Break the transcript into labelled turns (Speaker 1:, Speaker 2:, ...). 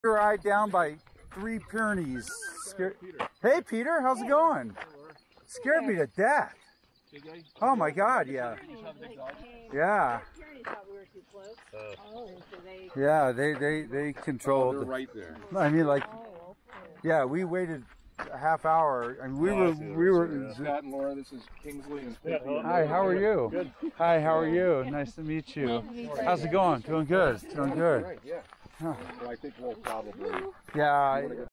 Speaker 1: Ride down by 3 Pyrenees. Hey Peter, how's it going? Scared me to death. Oh my God, yeah. Yeah. Yeah, they controlled.
Speaker 2: They're right there.
Speaker 1: I mean, like, yeah, we waited a half hour. I mean, we were.
Speaker 2: Scott and Laura, this is Kingsley and
Speaker 1: Hi, how are you?
Speaker 2: Good.
Speaker 1: Hi, how are you? Nice to meet you. How's it going? Doing good. Doing good.
Speaker 2: Right, yeah. Well, I think we'll probably.
Speaker 1: Yeah.